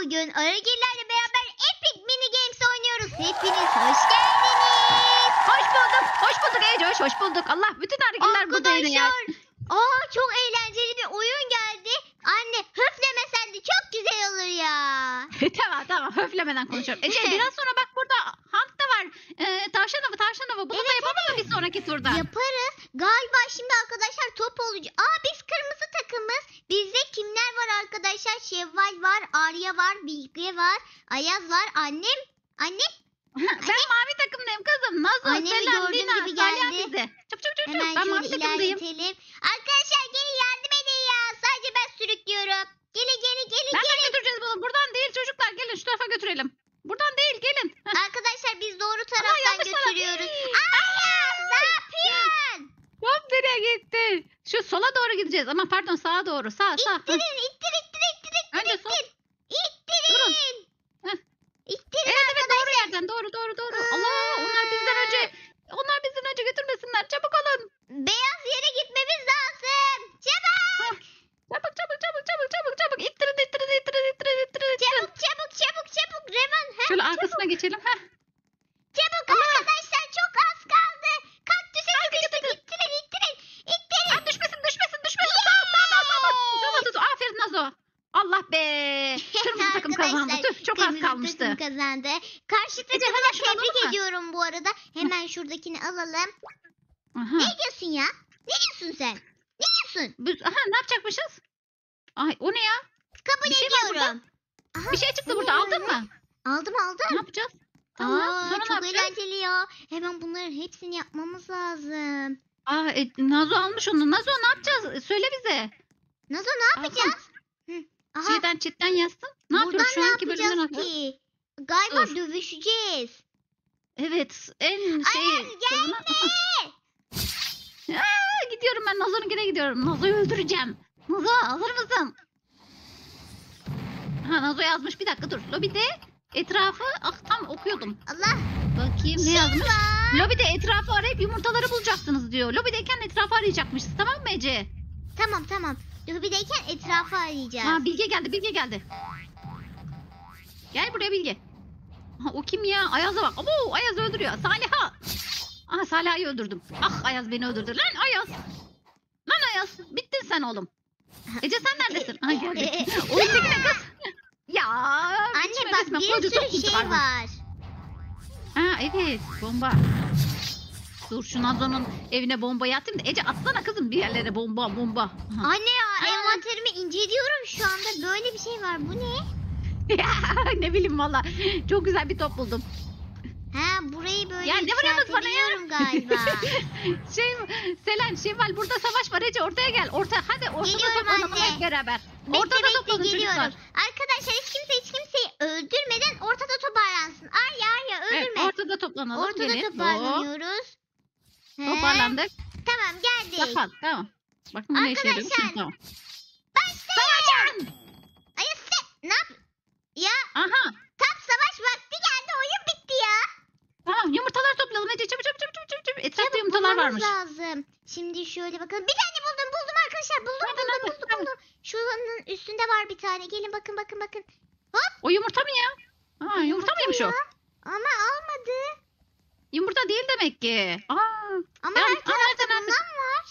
Bugün Aragillerle beraber Epic Mini Games oynuyoruz. Hepiniz hoş geldiniz. Hoş bulduk. Hoş bulduk Ece. Hoş bulduk. Allah bütün Aragiller burada yine ya. Çok eğlenceli bir oyun geldi. Anne höflemesen de çok güzel olur ya. Tamam höflemeden konuşuyorum. Ece biraz sonra bak burada Hunt da var. Tavşan avı. Bunu da yapalım mı bir sonraki turda? Yaparız. Galiba şimdi arkadaşlar top olacak. Biz kırmızı takımız. Bizde kimler var arkadaşlar? Şevval var, Arya var, Bilge var, Ayaz var, annem. Ben mavi takımdayım kızım. Nazo, Annemi Selam, gördüğüm Lina, gibi Salya geldi. bizde. Çabuk. Hemen Ben şöyle mavi takımdayım. ilerletelim. Arkadaşlar gelin yardım edin ya. Sadece ben sürüklüyorum. Gelin. Nereden götüreceğiz bunu? Buradan değil çocuklar. Gelin şu tarafa götürelim. Buradan değil gelin. Arkadaşlar biz doğru taraftan yanlış taraf. götürüyoruz. Ayaz ne yapıyorsun? Hop nereye gitti? Şu sola doğru gideceğiz. Ama pardon sağa doğru. Sağ. İttirin. Önce sol. İttirin. Heh. İttirin Evet arkadaşlar. doğru yerden doğru. Allah onlar bizden önce götürmesinler. Çabuk olun. Beyaz yere gitmemiz lazım. Çabuk. Çabuk. İttirin. Çabuk. Revan. Şöyle arkasına geçelim. Heh. Çabuk arkadaşlar çok az kaldı. Kaktüse sıkıştık. İttirin. Aa, düşmesin. Sağ tut. Aferin Nazo. Allah be. Kırmızı takım kazandı. Tüh, çok az Kırmızı kalmıştı. takım kazandı. Karşı Ece, takımı hemen şunu alalım tebrik mı? ediyorum bu arada. Hemen şuradakini alalım. Aha. Ne diyorsun ya? Ne diyorsun sen? Aha, ne yapacakmışız? Ay o ne ya? Kabul Bir şey var ediyorum. Aha, Bir şey çıktı bu burada. ne Aldın böyle? mı? Aldım. Ne yapacağız? Tamam. Sonra ne Çok yapacağız? eğlenceli ya. Hemen bunların hepsini yapmamız lazım. Nazo almış onu. Nazo ne yapacağız? Söyle bize. Nazo ne yapacağız? Aha, Chatten yazsın. Ne buradan yapıyoruz? Şu ne anki bölümde ne yapacağız yapıyoruz? ki? Galiba Dur. dövüşeceğiz. Evet. Ayaz gelme. Gidiyorum ben. Nazo'nunkine gidiyorum. Nazo'yu öldüreceğim. Nazo hazır mısın? Nazo yazmış. Bir dakika dur. Lobide etrafı tam okuyordum. Allah. Bakayım ne yazmış? var. Lobide etrafı arayıp yumurtaları bulacaksınız diyor. Lobideyken etrafı arayacakmışız. Tamam mı Ece? Tamam. Lobideyken etrafı arayacağız. Bilge geldi. Gel buraya Bilge. O kim ya? Ayaz'a bak. Abo, Ayaz öldürüyor. Saliha. Saliha'yı öldürdüm. Ayaz beni öldürdü. Lan Ayaz. Bittin sen oğlum. Ece sen neredesin? Geldi. Oyundaki ne kız? Ya. Anne bak bir sürü şey var. Evet. Bomba. Dur şu Nazo'nun evine bombayı atayım da. Ece atsana kızım bir yerlere bomba. Anne ya envanterimi inceliyorum şu anda. Böyle bir şey var. Bu ne? Ne bileyim valla. Çok güzel bir top buldum. Burayı böyle Ya ne vuruyorsunuz bana ya? galiba. Selen, Şevval burada savaş var Ece ortaya gel. Hadi ortada Geliyorum toplanalım anne. hep beraber. Bekle Toplanın geliyorum. çocuklar. Arkadaşlar hiç kimseyi öldürmeden ortada toparlansın. Arya öldürme. Evet, ortada toplanalım. Ortada Gelin. toparlanıyoruz. Toparlandık. Tamam geldik. Yapalım. Tamam. Bakın bu ne işe yarıyor. Arkadaşlar, Tamam. Başlayın. Ay sen ne yap? Ya Aha. tam savaş vakti geldi oyun bitti ya. Tamam yumurtalar toplayalım Ece çabuk. Etrafta Çabuk yumurtalar bulmamız varmış. lazım. Şimdi şöyle bakalım. Bir tane buldum arkadaşlar. Buldum. Şuranın üstünde var bir tane. Gelin bakın. O yumurta mı ya? Yumurta mıymış o? Ama almadı. Yumurta değil demek ki. Ama Ben- her tarafta nerede? bundan var.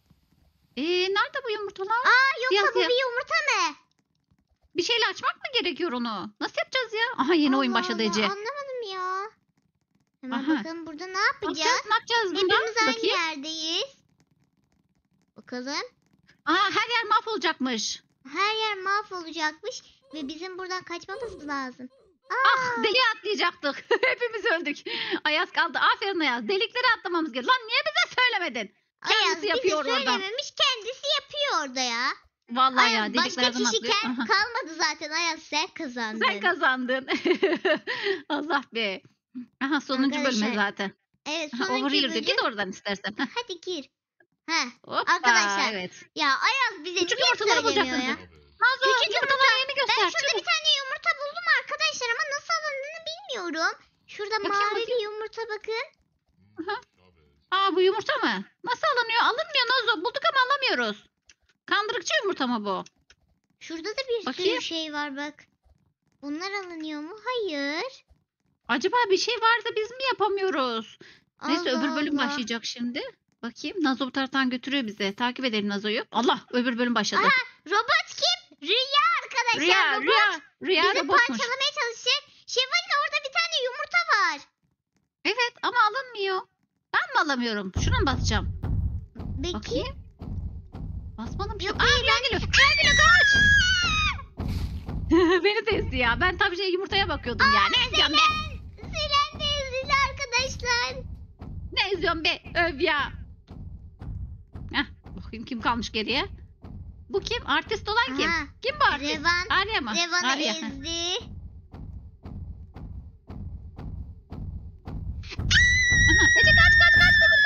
Nerede bu yumurtalar? Yoksa bu Siyah. bir yumurta mı? Bir şeyle açmak mı gerekiyor onu? Nasıl yapacağız ya? Yeni oyun başladı Allah, Ece. Anlamadım ya. Hemen Aha. bakalım burada ne Ne yapacağız? yapacağız bundan? Hepimiz aynı Bakayım. yerdeyiz. Bakalım. Her yer mahvolacakmış. Her yer mahvolacakmış ve bizim buradan kaçmamız lazım. Deliğe atlayacaktık. Hepimiz öldük. Ayaz kaldı. Aferin Ayaz. Delikleri atlamamız gerekiyor. Lan niye bize söylemedin? Ayaz bize yapıyor orada. söylememiş, kendisi yapıyor orada ya. Vallahi ya Ayaz başka deliklerden kişi atlıyor. Aha, kalmadı zaten. Ayaz sen kazandın. sen kazandın. Allah be. Sonuncu bölme Arkadaşlar, zaten. Evet Overhear sonuncu diyor. bölüm. Git oradan istersen. Hadi gir. Hoppa, Arkadaşlar, Evet. Ya Ayaz bize Küçük niye yumurtaları söylemiyor bulacaksınız. ya? Nazo Küçük yumurtaları yeni Ben göster. şurada bir tane yumurta buldum arkadaşlar ama nasıl alındığını bilmiyorum. Şurada Bakayım, mavi bir yumurta bakın. Bu yumurta mı? Nasıl alınıyor? Alınmıyor Nazo. Bulduk ama alamıyoruz. Kandırıkçı yumurta mı bu? Şurada da bir sürü Bakayım. şey var bak. Bunlar alınıyor mu? Hayır. Acaba bir şey var da biz mi yapamıyoruz? Neyse Allah öbür bölüm Allah. başlayacak şimdi. Bakayım Nazo bu taraftan götürüyor bizi. Takip edelim Nazo'yu. Allah öbür bölüm başladı. Robot kim? Rüya arkadaşlar. Robot Rüya bizi robotmuş. parçalamaya çalışacak. Şevval'in orada bir tane yumurta var. Evet ama alınmıyor. Ben mi alamıyorum? Şuna mı basacağım? Bakayım. Bakayım. Basmadım şu. Yok, Aa Rüya geliyor. Rüya geliyor kaç. Beni de ezdi ya. Ben tabii yumurtaya bakıyordum ya. Ne eziyorsun be? Selen de ezildi arkadaşlar. Ne eziyorsun be? Öv ya. Heh, bakayım kim kalmış geriye? Bu kim? Artist olan kim? Aha, Kim bu artist? Revan. Arya mı? Revan'ı Arya. ezdi. Aha, Ece kaç kızım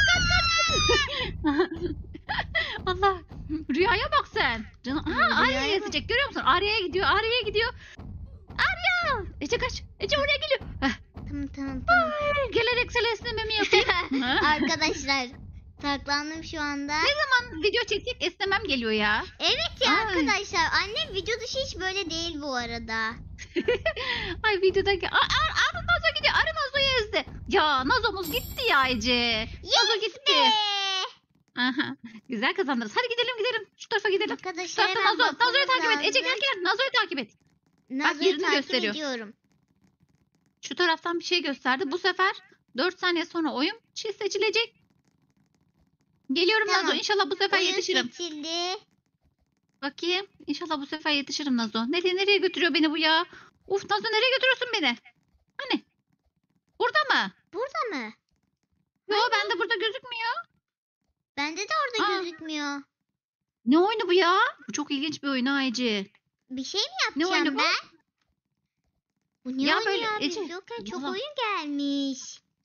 kaç. Allah. Rüyaya bak sen. Canım. Aha, Rüyaya Arya'yı bak. ezecek görüyor musun? Arya'ya gidiyor. Arya'ya gidiyor. Arya. Ece kaç. Ece oraya geliyor. Heh, Tamam. gelerek esnememi yapayım. Ha? Arkadaşlar saklandım şu anda. Video çekecek esnemem geliyor ya. Evet ya Ay. arkadaşlar annem video dışı hiç böyle değil bu arada. Ay videodaki. Arı Nazo gidiyor. Arı Nazo'yu ezdi. Ya Nazo'muz gitti ya Ece. Nazo gitti. Be. Aha. Güzel kazandınız. Hadi gidelim. Şu tarafa gidelim. Şu Arkadaşlar tarafta hemen Nazo. Nazo'yu bakmamız takip et. Ece lazım. gel. Nazo'yu takip et. Nazo'yu yerini takip gösteriyor. ediyorum. Şu taraftan bir şey gösterdi. Bu sefer 4 saniye sonra oyun seçilecek. Geliyorum Tamam. Nazo. İnşallah bu sefer Oyun yetişirim. seçildi. Bakayım. İnşallah bu sefer yetişirim Nazo. Nereye götürüyor beni bu ya? Uf Nazo nereye götürüyorsun beni? Hani? Burada mı? Burada mı? Yo bende burada gözükmüyor. Bende de orada Aa. gözükmüyor. Ne oyunu bu ya? Bu çok ilginç bir oyun ha Ece. Bir şey mi Ne yapacağım oyunu bu? ben? Bu ne Ya oyunu böyle ya? Ece, Biz yokken çok valla. oyun gelmiş.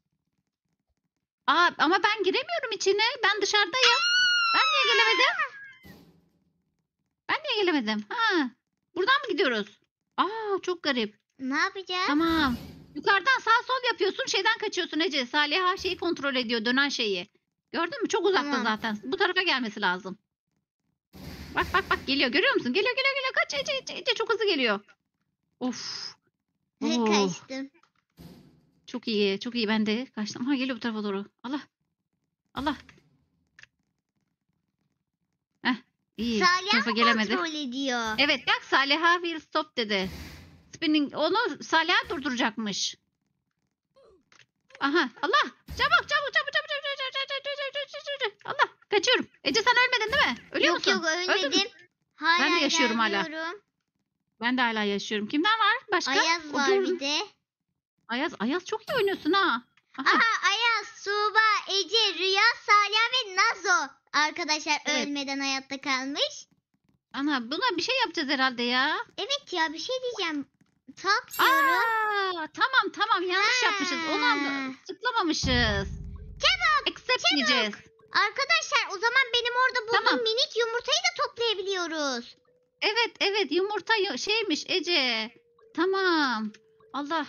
Aa, ama ben giremiyorum içine. Ben dışarıdayım. Ben niye gelemedim? Ha. Buradan mı gidiyoruz? Aa çok garip. Ne yapacağız? Tamam. Yukarıdan sağ sol yapıyorsun. Şeyden kaçıyorsun Ece. Saliha şeyi kontrol ediyor. Dönen şeyi. Gördün mü? Çok uzakta Tamam. zaten. Bu tarafa gelmesi lazım. Bak geliyor. Görüyor musun? Geliyor. Kaç Ece çok hızlı geliyor. Of. Oo, Kaçtım. çok iyi. Ben de kaçtım. Ha geliyor bu tarafa doğru. Allah. Heh, iyi. Bu Salih tarafa mı gelemedi. kontrol ediyor? Evet bak Saliha will stop dedi. Spinning onu Saliha durduracakmış. Aha Allah çabuk. Allah kaçıyorum. Ece sen ölmedin değil mi? Ölüyor musun? Yok Öldün mü? ölmedim. Hala Ben de yaşıyorum hala. ilerliyorum. Ben de hala yaşıyorum. Kimler var başka? Ayaz O var dur- bir de. Ayaz çok iyi oynuyorsun ha. Aha. Aha Ayaz, Tuğba, Ece, Rüya, Salih ve Nazo. Arkadaşlar Evet. ölmeden hayatta kalmış. Ana buna bir şey yapacağız herhalde ya. Evet ya bir şey diyeceğim. Tak diyorum. Aa, tamam yanlış yapmışız. Onu tıklamamışız. Accept diyeceğiz. Arkadaşlar o zaman benim orada bulduğum Tamam. minik yumurtayı da toplayabiliyoruz. Evet yumurta şeymiş Ece. Tamam. Allah.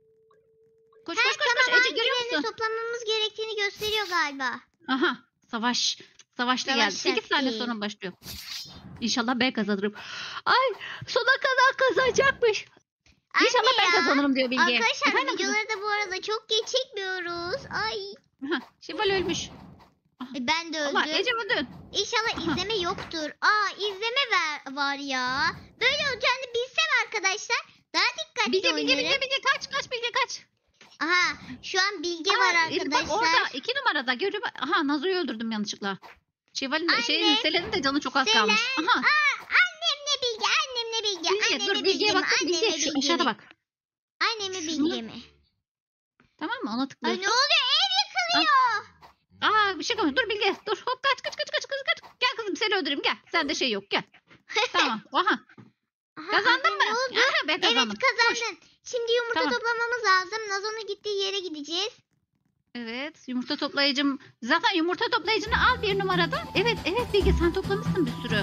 Koş Tamam Ece görüyor hangilerini musun? toplamamız gerektiğini gösteriyor galiba. Aha savaşlı Savaş geldi. 8 saniye vakti. sonra başlıyor. İnşallah ben kazanırım. Ay sona kadar kazanacakmış. İnşallah Anne ben ya. kazanırım diyor Bilge. Arkadaşlar Efendim kızım? videoları da bu arada çok geç çekmiyoruz. Ay Aha, Şevval ölmüş. ben de Allah öldüm. Ece öldün. İnşallah Aha. izleme yoktur. İzleme var ya. Böyle olacağını bilsem arkadaşlar daha dikkatli Bilge oynarım. kaç Bilge kaç. Aha şu an Bilge var Bak arkadaşlar. orada 2 numarada görüyor. Aha Nazo'yu öldürdüm yanlışlıkla. Şevval'in de Anne, Selen'in de canı çok az Selen, kalmış. Aha Annemle Bilge, annemle Bilge, Bilge annemle dur Bilge'ye mi, bakın. Bilge annemle şu Bilge aşağıda mi? bak. Annemi Şunu- Bilge mi? Tamam mı? Ona Ay tıklıyorsun. ne oluyor? Ev yıkılıyor. Aa bir şey koymuş. Dur Bilge. Dur hop kaç. Gel kızım seni öldüreyim gel. Sende şey yok gel. Tamam. Aha. Aha, Kazandın anne, mı? ne oldu? Aha ben kazandım. Evet kazandın. Şimdi yumurta Tamam. toplamamız lazım. Nazo'nun gittiği yere gideceğiz. Evet yumurta toplayıcım. Zaten yumurta toplayıcını al 1 numarada. Evet Bilge sen toplamışsın bir sürü.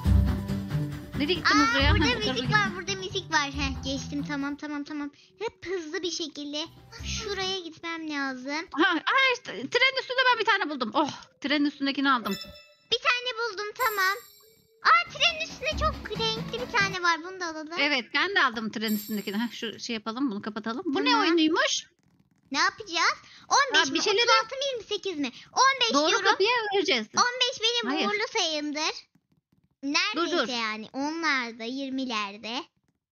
Nereye gittin Nazo ya? Burada Ha, bu tarafa müzik gittin. var, burada müzik var. Geçtim tamam. Hep hızlı bir şekilde şuraya gitmem lazım. Ha işte trenin üstünde ben bir tane buldum. Oh trenin üstündekini aldım. Bir tane buldum tamam. Trenin üstünde çok renkli bir tane var. Bunu da alalım. Evet ben de aldım tren üstündekini. Şu şey yapalım bunu kapatalım. Bu ne Tamam. oyunuymuş? Ne yapacağız? 15 Aa, mi? bir şeyleri- 36 mı 28 mi? 15 Doğru diyorum. kapıya vereceğiz. 15 benim Hayır. uğurlu sayımdır. Neredeyse Dur. yani. 10'larda 20'lerde.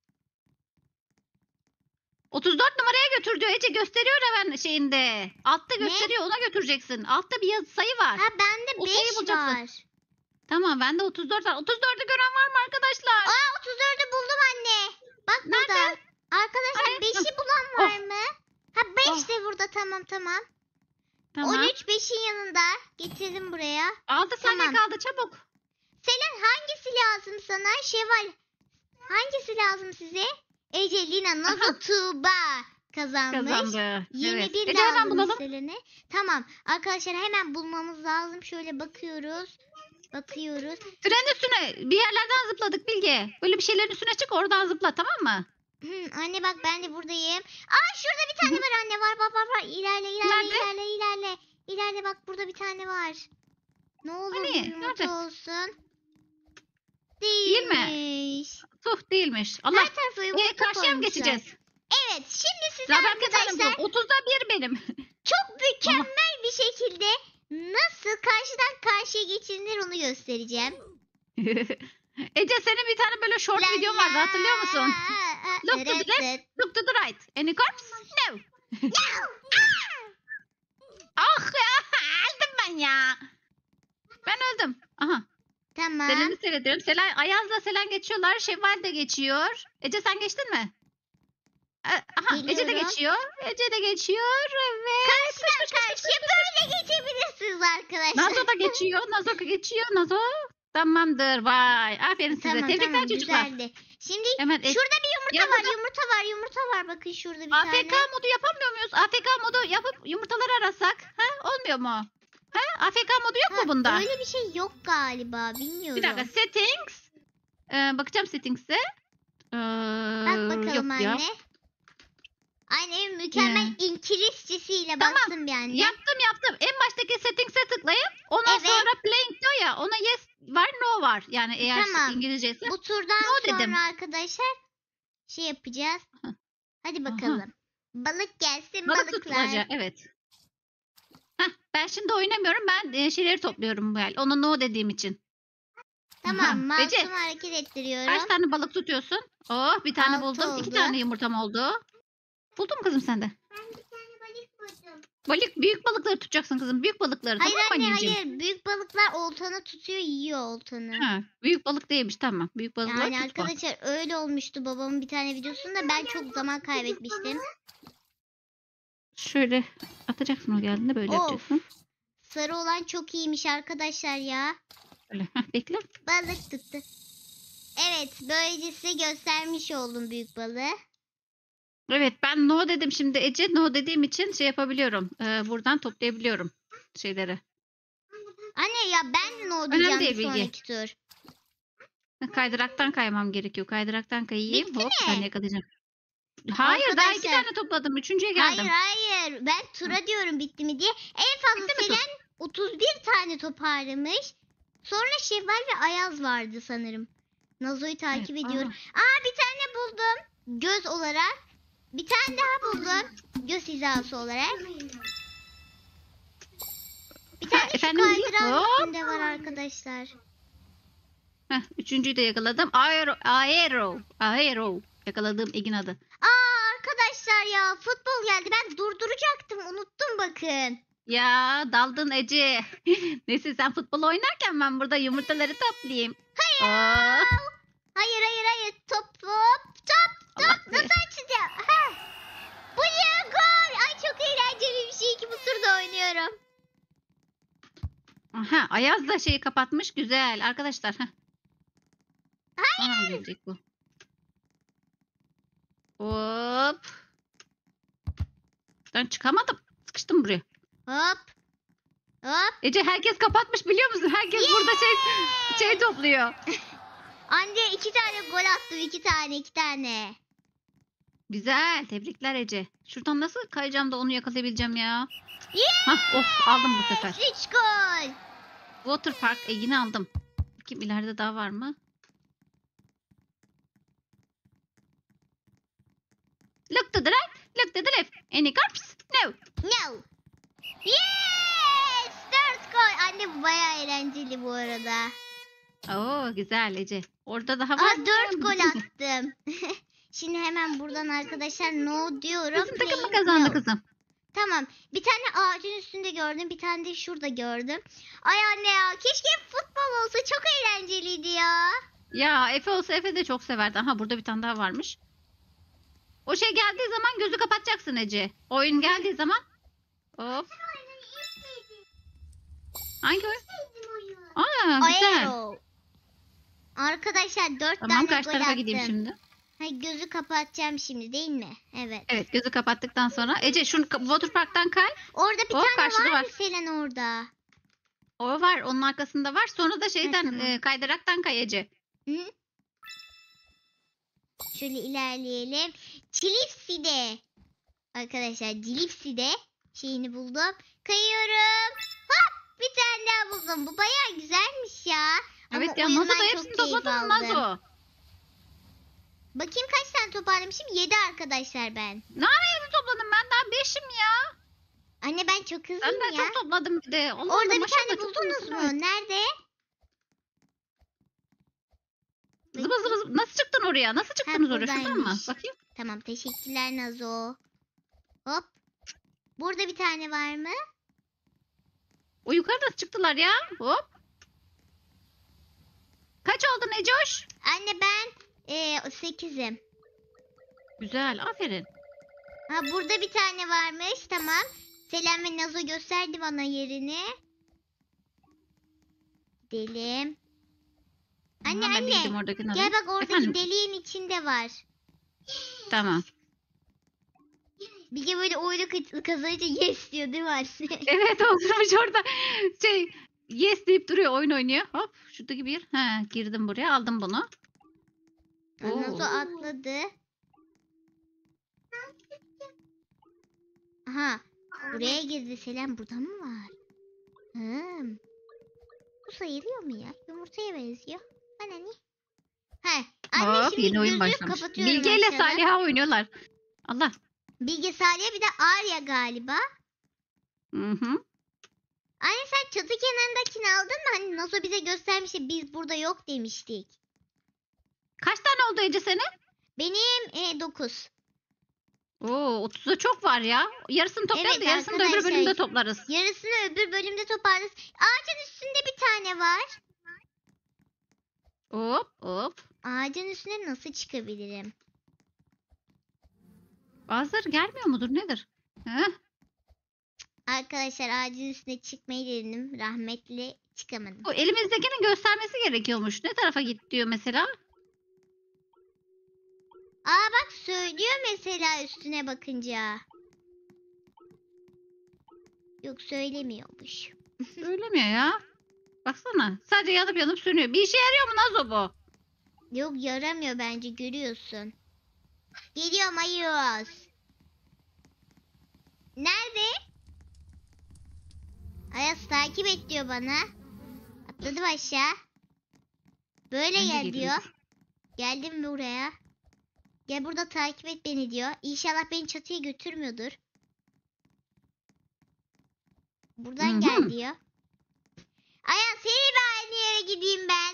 34 numaraya götür diyor. Ece gösteriyor hemen şeyinde. Altta Ne? gösteriyor ona götüreceksin. Altta bir sayı var. Ha bende O sayıyı 5 bulacaksın. var. Tamam bende 34 var. 34'ü gören var mı arkadaşlar? 34'ü buldum anne. Bak burada. Nerede? Arkadaşlar Hani? 5'i bulan var mı? Ha 5 de burada tamam. Tamam. 13 5'in yanında. Getirdim buraya. 6 saniye Tamam. kaldı çabuk. Selen hangisi lazım sana? Şevval. Hangisi lazım size? Ece, Lina, Nazo, Tuğba kazanmış. Kazandı. 21 Evet. Ece hemen lazım bulalım. Selen'e. Tamam. Arkadaşlar hemen bulmamız lazım. Şöyle bakıyoruz. Bakıyoruz. Trenin üstüne bir yerlerden zıpladık Bilge. Böyle bir şeylerin üstüne çık oradan zıpla tamam mı? Anne bak ben de buradayım. Şurada bir tane var anne. Var. İlerle. Nerede? İlerle bak burada bir tane var. Ne olur Hani? bu yumurta Nerede? olsun. Değil mi? Değilmiş. Tuh değilmiş. Allah. Her tarafa yumurta Karşıya mı koymuşlar. geçeceğiz? Evet şimdi size Ya ben bir tane arkadaşlar buldum. 30'da bir benim. çok mükemmel bir şekilde nasıl karşıdan karşıya geçilir onu göstereceğim. Ece senin bir tane böyle short videon vardı hatırlıyor musun? Look to the left, look to the right. Any corpse? No. Ah ya öldüm ben ya. Ben öldüm. Aha. Tamam. Selen'i seyrediyorum. Selen, Ayaz'la Selen geçiyorlar. Şevval de geçiyor. Ece sen geçtin mi? Aha Ece de Geliyorum. geçiyor. Ece de geçiyor. Evet. Karşıdan karşıya böyle geçebilirsiniz arkadaşlar. Nazo da geçiyor. Nazo geçiyor. Nazo. Tamamdır. Vay. Aferin size. Tebrikler çocuklar. Güzeldi. Şimdi Hemen şurada bir yumurta var. Yumurta var. Bakın şurada bir tane. AFK modu yapamıyor muyuz? AFK modu yapıp yumurtaları arasak. Ha? Olmuyor mu? Ha? AFK modu yok mu bunda? Öyle bir şey yok galiba. Bilmiyorum. Bir dakika. Settings. Bakacağım settings'e. Bak bakalım yok ya. anne. Anne mükemmel İngilizcesiyle Tamam. baktım bir anne. Yaptım. En baştaki settings'e tıklayın. Ondan Evet. sonra playing diyor ya. Ona yes var no var. Yani eğer Tamam. İngilizce ise. Bu turdan No sonra dedim. arkadaşlar şey yapacağız. Aha. Hadi bakalım. Balık gelsin Balık balıklar. tutulacak. Evet. Heh, ben şimdi oynamıyorum. Ben şeyleri topluyorum bu el. Ona no dediğim için. Tamam Aha, Ece, mouse'umu hareket ettiriyorum. kaç tane balık tutuyorsun? Oh bir tane 6 buldum. 2 oldu. tane yumurtam oldu. Buldun mu kızım sen de? Ben bir tane balık buldum. Büyük balıkları tutacaksın kızım. Büyük balıkları Hayır tamam mı anne anneciğim? hayır. Büyük balıklar oltanı tutuyor yiyor oltanı. Ha, büyük balık değilmiş tamam. Büyük balıkları Yani tutma. arkadaşlar öyle olmuştu babamın bir tane videosunda. Ben çok zaman kaybetmiştim. Şöyle atacaksın o geldiğinde böyle Of. yapacaksın. Sarı olan çok iyiymiş arkadaşlar ya. Böyle. Heh, bekle. Balık tuttu. Evet böylece size göstermiş oldum büyük balığı. Evet ben no dedim şimdi Ece. No dediğim için şey yapabiliyorum. Buradan toplayabiliyorum şeyleri. Anne ya ben de no Önemli diyeceğim değil bir Bilge. sonraki tur. Kaydıraktan kaymam gerekiyor. Kaydıraktan kayayım. Bitti Hop mi? ben yakalayacağım. Hayır daha 2 Arkadaşlar- tane topladım. Üçüncüye geldim. Hayır ben tura diyorum bitti mi diye. En fazla Bitti mi tur? Selen 31 tane toparlamış. Sonra Şevval ve Ayaz vardı sanırım. Nazo'yu takip Evet, ediyorum. Bir tane buldum. Göz olarak. Bir tane daha buldum. Göz hizası olarak. Bir tane şu efendim, kaydırağın hop. üstünde var arkadaşlar. Üçüncüyü de yakaladım. Aero. Yakaladığım Egin adı. Arkadaşlar ya futbol geldi. Ben durduracaktım. Unuttum bakın. Ya daldın Ece. Neyse sen futbol oynarken ben burada yumurtaları toplayayım. Hayır. Hayır. Top. Nasıl açacağım? Bu ne gol? Ay çok eğlenceli bir şey ki bu turda oynuyorum. Aha, Ayaz da şeyi kapatmış. Güzel arkadaşlar. Hayır. Gelecek bu. Hop. Ben çıkamadım. Sıkıştım buraya. Hop. Ece herkes kapatmış biliyor musun? Herkes burada şey topluyor. Anne 2 tane gol attım. 2 tane. Güzel. Tebrikler Ece. Şuradan nasıl kayacağım da onu yakalayabileceğim ya. Yeah! Hah, aldım bu sefer. 3 gol. Water Park Egin'i aldım. Bakayım ileride daha var mı? Look to the right, look to the left. Any corpse? No. No. Yes! 4 gol. Anne bu bayağı eğlenceli bu arada. Oo güzel Ece. Orada daha var Aa mı? 4 gol attım. Şimdi hemen buradan arkadaşlar no diyorum. Bizim takım mı Playing kazandı no. kızım? Tamam. Bir tane ağacın üstünde gördüm. Bir tane de şurada gördüm. Ay anne ya. Keşke futbol olsa. Çok eğlenceliydi ya. Ya Efe olsa Efe de çok severdi. Aha burada bir tane daha varmış. O şey geldiği zaman gözü kapatacaksın Ece. Oyun geldiği zaman. Hop. Hangi oyun? Aa güzel. Aero. Arkadaşlar 4 Tamam tane karşı gol tarafa attım. gideyim şimdi. Hay, gözü kapatacağım şimdi değil mi? Evet. Evet gözü kapattıktan sonra. Ece şu water parktan kay. Orada bir Hop, tane karşıda var var. mı Selen orada? O var onun arkasında var. Sonra da şeyden tamam. kaydıraktan kay Ece. Hı? Şöyle ilerleyelim. Cilipsi'de. Arkadaşlar Cilipsi'de şeyini buldum. Kayıyorum. Hop, bir tane daha buldum. Bu bayağı güzelmiş ya. Evet Ama ya Nazo da oyundan hepsini çok keyif topladın aldım. Nazo. Bakayım kaç tane toparlamışım? 7 arkadaşlar ben. Nereye topladım ben daha 5'im ya. Anne ben çok Ben hızlıyım de ya. çok topladım bir de. Allah Orada Allah, bir maşallah, tane çok buldunuz toplamışsın. mu? Nerede? Zıba zıba zıba. Nasıl çıktın oraya? Nasıl çıktınız oraya? Şuradan mı? buradaymış. Bakayım. Tamam teşekkürler Nazo. Hop. Burada bir tane var mı? O yukarı nasıl çıktılar ya? Hop. Kaç oldun Ecoş? Anne ben 8'im. Güzel aferin. Ha burada bir tane varmış. Tamam. Selen ve Nazo gösterdi bana yerini. Gidelim. Anne Tamam, ben de gideyim anne. oradakine Gel alayım. bak oradaki Efendim? deliğin içinde var. Tamam. Bilge böyle oyunu kazanınca yes diyor değil mi anne? Evet oturmuş orada. Şey yes deyip duruyor oyun oynuyor. Hop şuradaki bir. He girdim buraya aldım bunu. Nazo Oo. atladı. Aha. Buraya girdi Selen. Burada mı var? Bu sayılıyor mu ya? Yumurtaya benziyor. Bana ne? He. Anne Hop şimdi yeni oyun gözü başlamış. kapatıyorum Bilge ile aşağıdan. Saliha oynuyorlar. Allah. Bilge Salih'e bir de Arya galiba. Hı hı. Anne sen çatı kenarındakini aldın mı? Hani Nazo bize göstermişti biz burada yok demiştik. Kaç tane oldu Ece senin? Benim 9. Oo 30'a çok var ya. Yarısını toplayalım Evet da yarısını da öbür arkadaşlar. bölümde toplarız. Yarısını öbür bölümde toparlarız. Ağacın üstünde bir tane var. Hop hop. Ağacın üstüne nasıl çıkabilirim? Bazıları gelmiyor mudur nedir? Heh. Arkadaşlar ağacın üstüne çıkmayı denedim. Rahmetli çıkamadım. O elimizdekinin göstermesi gerekiyormuş. Ne tarafa git diyor mesela. Aa bak söylüyor mesela üstüne bakınca. Yok söylemiyormuş. Söylemiyor ya. Baksana. Sadece yanıp yanıp sönüyor. Bir işe yarıyor mu Nazo bu? Yok yaramıyor bence görüyorsun. Geliyorum Ayaz. Nerede? Ayaz takip et diyor bana. Atladım aşağı. Böyle Bence gel geliyor. diyor. Geldim buraya. Gel burada takip et beni diyor. İnşallah beni çatıya götürmüyordur. Buradan Hı hı. gel diyor. Ayaz seni de aynı yere gideyim ben.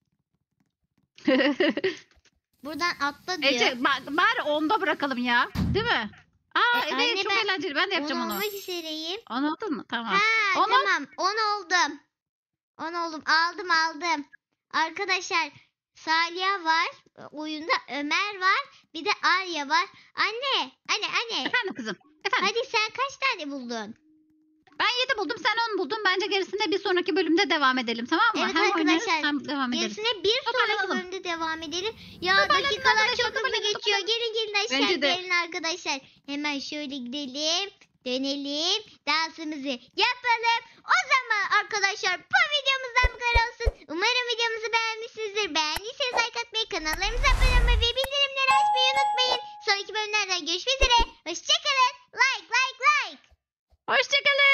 Buradan atla diyor. Ece bari onda bırakalım ya. Değil mi? Aa evet anne, çok ben eğlenceli. Ben de yapacağım 10 onu. olmak üzereyim. Anladın mı? Tamam. Ha Onu- tamam 10 oldum. 10 oldum aldım. Arkadaşlar Salih var. Oyunda Ömer var. Bir de Arya var. Anne. Efendim kızım. Efendim. Hadi sen kaç tane buldun? Ben 7 buldum sen 10 buldun. Bence gerisine bir sonraki bölümde devam edelim tamam mı? Evet Hem oynarız arkadaşlar, hem devam ederiz. Gerisine bir sonraki Toparlanalım. bölümde devam edelim. Ya Toparlanın dakikalar arkadaşlar, çok hızlı toparlanın, geçiyor. Gelin aşağı Bence de. gelin arkadaşlar. Hemen şöyle gidelim. Dönelim. Dansımızı yapalım. O zaman arkadaşlar bu videomuzdan bu kadar olsun. Umarım videomuzu beğenmişsinizdir. Beğendiyseniz like atmayı, kanallarımıza abone olmayı ve bildirimleri açmayı unutmayın. Sonraki bölümlerden görüşmek üzere. Hoşçakalın. Like. Hoşçakalın.